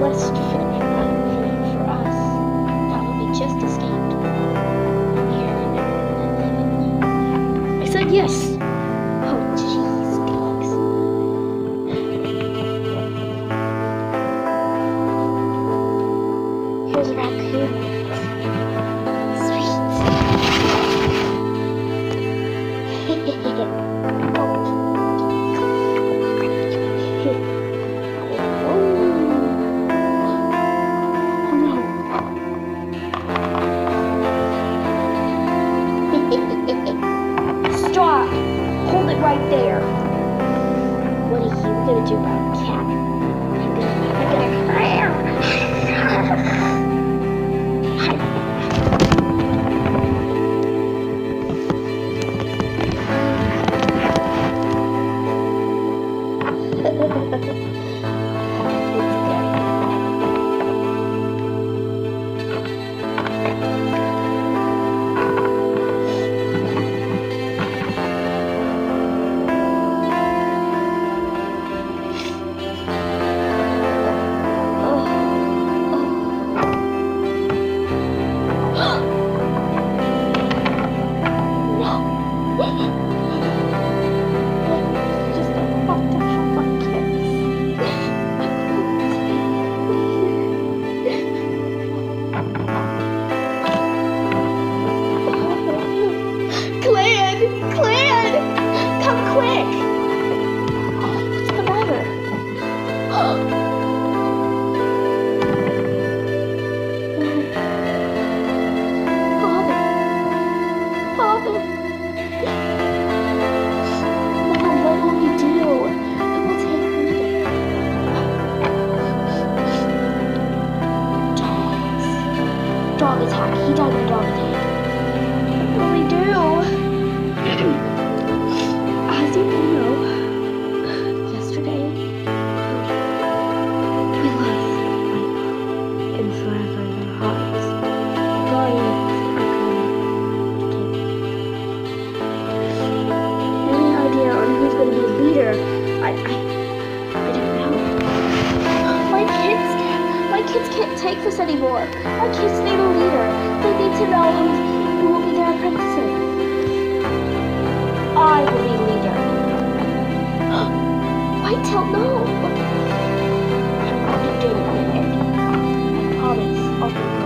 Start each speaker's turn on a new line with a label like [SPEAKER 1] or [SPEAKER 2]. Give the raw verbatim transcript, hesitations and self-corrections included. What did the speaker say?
[SPEAKER 1] quest for, uh, for, for us that we just escaped here and I said yes. Oh jeez, guys. Here's a raccoon. Stop! Hold it right there. What are you gonna do about a cat? I'm gonna, I'm gonna. Dog attack. He died in a dog attack. What do we do? As you know, yesterday we lost Michael and forever in our hearts. Guardians are coming to take him. Any idea on who's going to be the leader? I, I, I don't know. My kids can't, my kids can't take this anymore. My kids need a leader. They need to know who, who will be their apprentices. I will be leader. Wait till no. I'm going to do it, Andy. I promise I'll be